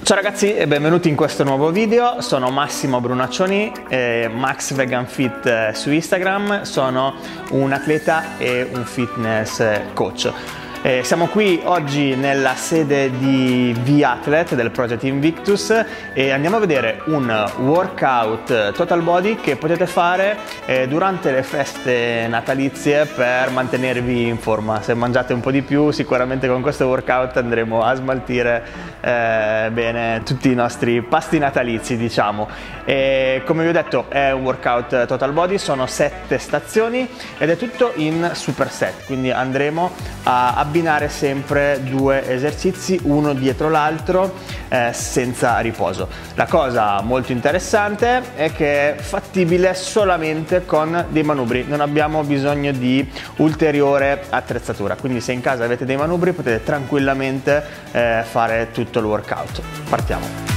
Ciao ragazzi e benvenuti in questo nuovo video. Sono Massimo Brunaccioni, Max Vegan Fit su Instagram. Sono un atleta e un fitness coach. Siamo qui oggi nella sede di V-Athlete del Project Invictus e andiamo a vedere un workout total body che potete fare durante le feste natalizie per mantenervi in forma. Se mangiate un po' di più, sicuramente con questo workout andremo a smaltire bene tutti i nostri pasti natalizi, diciamo. E come vi ho detto, è un workout total body, sono 7 stazioni ed è tutto in superset, quindi andremo a abbinare sempre 2 esercizi uno dietro l'altro senza riposo. La cosa molto interessante è che è fattibile solamente con dei manubri, non abbiamo bisogno di ulteriore attrezzatura, quindi se in casa avete dei manubri potete tranquillamente fare tutto il workout. Partiamo.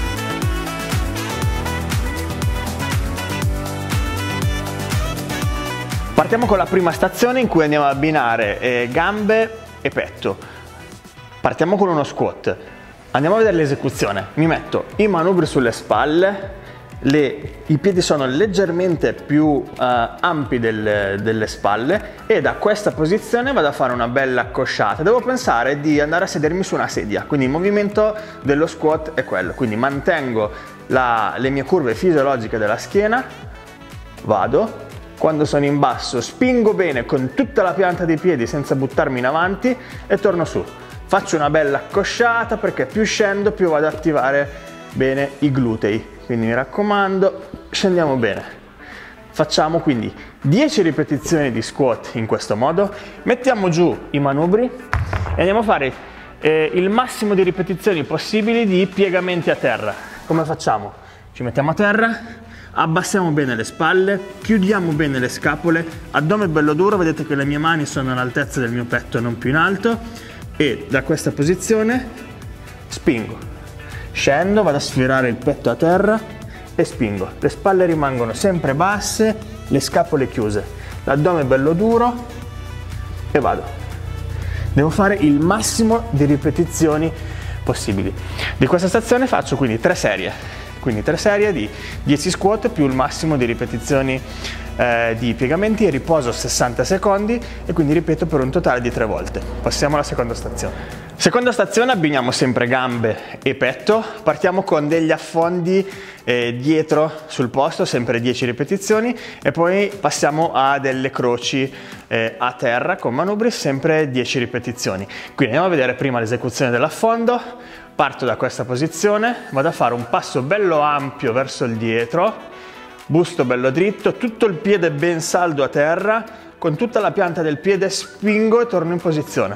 Partiamo con la prima stazione in cui andiamo ad abbinare gambe e petto. Partiamo con uno squat. Andiamo a vedere l'esecuzione. Mi metto i manubri sulle spalle, i piedi sono leggermente più ampi delle spalle e da questa posizione vado a fare una bella accosciata. Devo pensare di andare a sedermi su una sedia, quindi il movimento dello squat è quello. Quindi mantengo le mie curve fisiologiche della schiena, vado. Quando sono in basso spingo bene con tutta la pianta dei piedi senza buttarmi in avanti e torno su. Faccio una bella accosciata perché più scendo più vado ad attivare bene i glutei. Quindi mi raccomando, scendiamo bene. Facciamo quindi 10 ripetizioni di squat in questo modo. Mettiamo giù i manubri e andiamo a fare il massimo di ripetizioni possibili di piegamenti a terra. Come facciamo? Ci mettiamo a terra, abbassiamo bene le spalle, chiudiamo bene le scapole, addome bello duro, vedete che le mie mani sono all'altezza del mio petto, non più in alto, e da questa posizione spingo, scendo, vado a sfiorare il petto a terra e spingo. Le spalle rimangono sempre basse, le scapole chiuse, l'addome bello duro e vado. Devo fare il massimo di ripetizioni possibili. Di questa stazione faccio quindi 3 serie. Quindi 3 serie di 10 squat più il massimo di ripetizioni di piegamenti e riposo 60 secondi e quindi ripeto per un totale di 3 volte. Passiamo alla seconda stazione. Seconda stazione, abbiniamo sempre gambe e petto, partiamo con degli affondi dietro sul posto, sempre 10 ripetizioni e poi passiamo a delle croci a terra con manubri, sempre 10 ripetizioni. Quindi andiamo a vedere prima l'esecuzione dell'affondo. Parto da questa posizione, vado a fare un passo bello ampio verso il dietro, busto bello dritto, tutto il piede ben saldo a terra, con tutta la pianta del piede spingo e torno in posizione.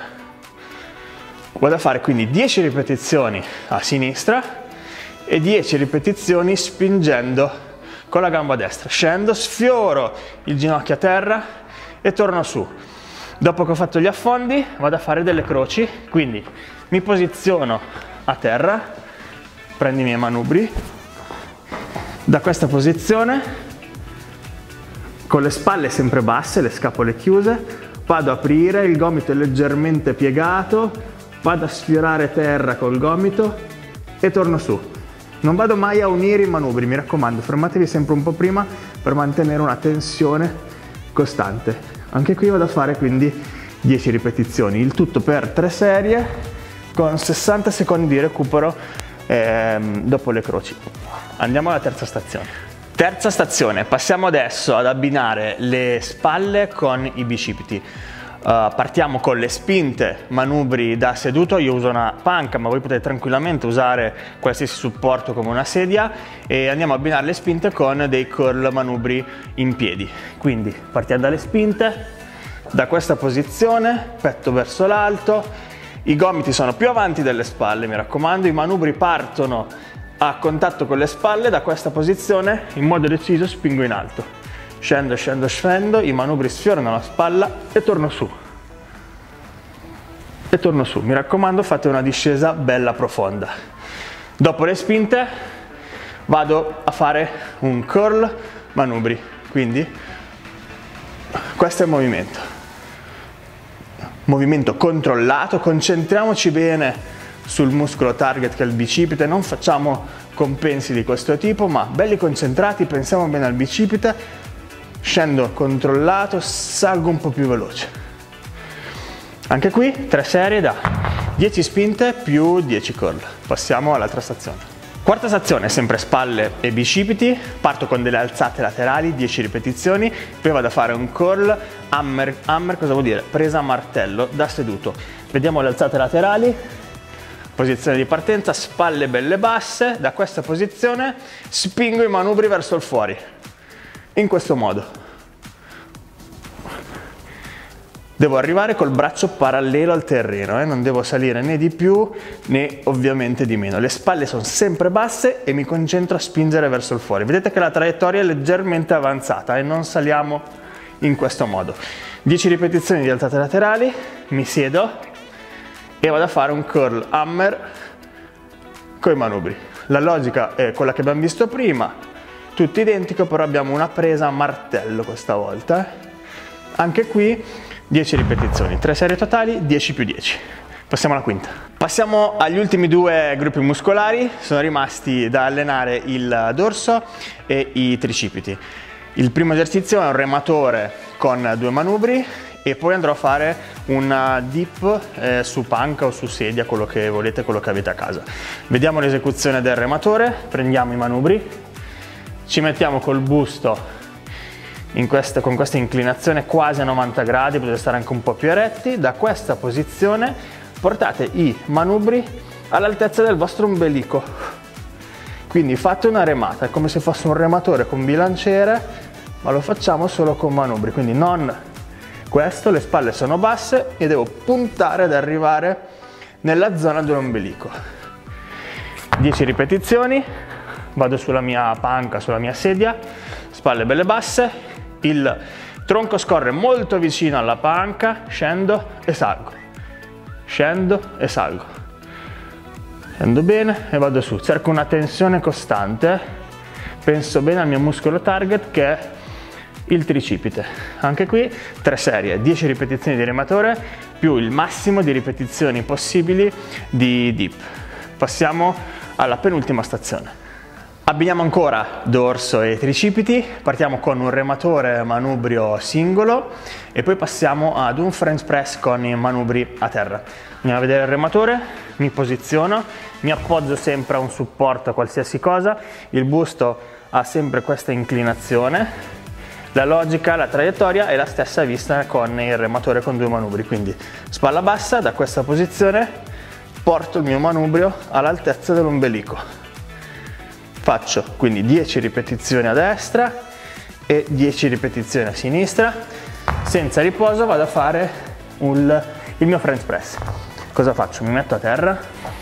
Vado a fare quindi 10 ripetizioni a sinistra e 10 ripetizioni spingendo con la gamba destra. Scendo, sfioro il ginocchio a terra e torno su. Dopo che ho fatto gli affondi vado a fare delle croci, quindi mi posiziono a terra, prendo i miei manubri, da questa posizione, con le spalle sempre basse, le scapole chiuse, vado ad aprire, il gomito è leggermente piegato, vado a sfiorare terra col gomito e torno su. Non vado mai a unire i manubri, mi raccomando, fermatevi sempre un po' prima per mantenere una tensione costante. Anche qui vado a fare quindi 10 ripetizioni, il tutto per 3 serie, con 60 secondi di recupero dopo le croci. Andiamo alla terza stazione. Terza stazione, passiamo adesso ad abbinare le spalle con i bicipiti. Partiamo con le spinte, manubri da seduto, io uso una panca ma voi potete tranquillamente usare qualsiasi supporto come una sedia e andiamo a abbinare le spinte con dei curl manubri in piedi. Quindi partiamo dalle spinte, da questa posizione, petto verso l'alto, i gomiti sono più avanti delle spalle, mi raccomando, i manubri partono a contatto con le spalle, da questa posizione in modo deciso spingo in alto. Scendo, scendo, scendo, i manubri sfiorano la spalla e torno su. E torno su, mi raccomando fate una discesa bella profonda. Dopo le spinte vado a fare un curl manubri, quindi questo è il movimento controllato, concentriamoci bene sul muscolo target che è il bicipite, non facciamo compensi di questo tipo, ma belli concentrati, pensiamo bene al bicipite, scendo controllato, salgo un po' più veloce. Anche qui 3 serie da 10 spinte più 10 curl. Passiamo all'altra stazione. Quarta stazione, sempre spalle e bicipiti, parto con delle alzate laterali, 10 ripetizioni, poi vado a fare un curl hammer. Hammer cosa vuol dire? Presa a martello da seduto. Vediamo le alzate laterali, posizione di partenza, spalle belle basse, da questa posizione spingo i manubri verso il fuori, in questo modo. Devo arrivare col braccio parallelo al terreno, non devo salire né di più né ovviamente di meno. Le spalle sono sempre basse e mi concentro a spingere verso il fuori. Vedete che la traiettoria è leggermente avanzata e non saliamo in questo modo. 10 ripetizioni di alzate laterali, mi siedo e vado a fare un curl hammer con i manubri. La logica è quella che abbiamo visto prima, tutto identico, però abbiamo una presa a martello questa volta. Anche qui 10 ripetizioni, 3 serie totali, 10 più 10. Passiamo alla quinta. Passiamo agli ultimi 2 gruppi muscolari, sono rimasti da allenare il dorso e i tricipiti. Il primo esercizio è un rematore con 2 manubri e poi andrò a fare un dip su panca o su sedia, quello che volete, quello che avete a casa. Vediamo l'esecuzione del rematore, prendiamo i manubri, ci mettiamo col busto con questa inclinazione quasi a 90 gradi, potete stare anche un po' più eretti. Da questa posizione portate i manubri all'altezza del vostro ombelico, quindi fate una remata, è come se fosse un rematore con bilanciere, ma lo facciamo solo con manubri, quindi non questo, le spalle sono basse e devo puntare ad arrivare nella zona dell'ombelico. 10 ripetizioni, vado sulla mia panca, sulla mia sedia, spalle belle basse, il tronco scorre molto vicino alla panca, scendo e salgo, scendo e salgo, scendo bene e vado su, cerco una tensione costante, penso bene al mio muscolo target che è il tricipite. Anche qui 3 serie, 10 ripetizioni di rematore più il massimo di ripetizioni possibili di dip. Passiamo alla penultima stazione. Abbiniamo ancora dorso e tricipiti, partiamo con un rematore manubrio singolo e poi passiamo ad un French press con i manubri a terra. Andiamo a vedere il rematore, mi posiziono, mi appoggio sempre a un supporto a qualsiasi cosa, il busto ha sempre questa inclinazione, la logica, la traiettoria è la stessa vista con il rematore con 2 manubri, quindi spalla bassa, da questa posizione porto il mio manubrio all'altezza dell'ombelico. Faccio quindi 10 ripetizioni a destra e 10 ripetizioni a sinistra, senza riposo vado a fare il mio French press. Cosa faccio? Mi metto a terra,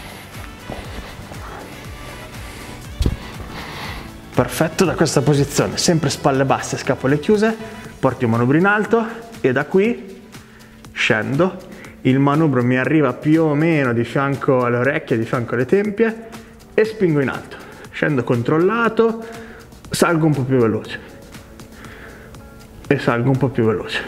perfetto, da questa posizione, sempre spalle basse, scapole chiuse, porto il manubrio in alto e da qui scendo, il manubrio mi arriva più o meno di fianco alle orecchie, di fianco alle tempie e spingo in alto. Scendo controllato, salgo un po' più veloce e salgo un po' più veloce.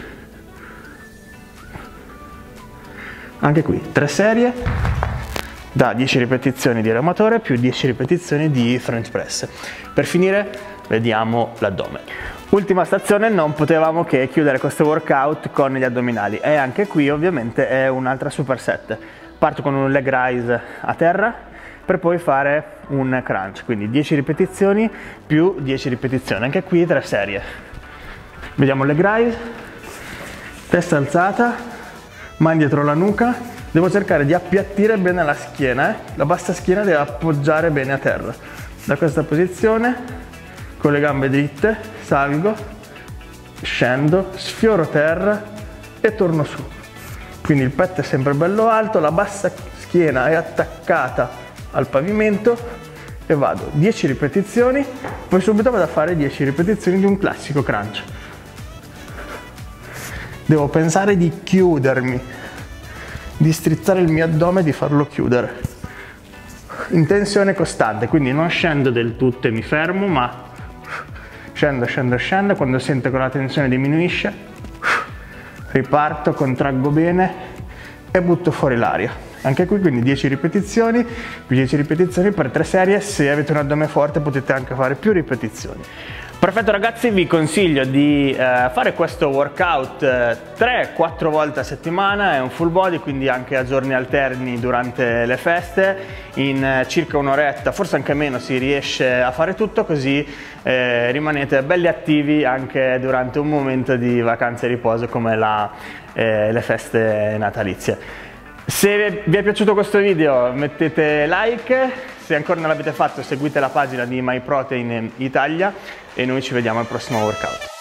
Anche qui 3 serie da 10 ripetizioni di rematore più 10 ripetizioni di French press. Per finire vediamo l'addome. Ultima stazione, non potevamo che chiudere questo workout con gli addominali e anche qui ovviamente è un'altra superset. Parto con un leg rise a terra per poi fare un crunch, quindi 10 ripetizioni più 10 ripetizioni, anche qui 3 serie. Vediamo leg rise, testa alzata, mani dietro la nuca, devo cercare di appiattire bene la schiena, la bassa schiena deve appoggiare bene a terra. Da questa posizione, con le gambe dritte, salgo, scendo, sfioro terra e torno su. Quindi il petto è sempre bello alto, la bassa schiena è attaccata al pavimento e vado 10 ripetizioni, poi subito vado a fare 10 ripetizioni di un classico crunch. Devo pensare di chiudermi, di strizzare il mio addome e di farlo chiudere in tensione costante, quindi non scendo del tutto e mi fermo, ma scendo, scendo, scendo, quando sento che la tensione diminuisce riparto, contraggo bene e butto fuori l'aria. Anche qui quindi 10 ripetizioni, più 10 ripetizioni per 3 serie. Se avete un addome forte potete anche fare più ripetizioni. Perfetto ragazzi, vi consiglio di fare questo workout 3-4 volte a settimana, è un full body, quindi anche a giorni alterni durante le feste, in circa un'oretta, forse anche meno, si riesce a fare tutto, così rimanete belli attivi anche durante un momento di vacanza e riposo come le feste natalizie. Se vi è piaciuto questo video mettete like, se ancora non l'avete fatto seguite la pagina di MyProtein Italia e noi ci vediamo al prossimo workout.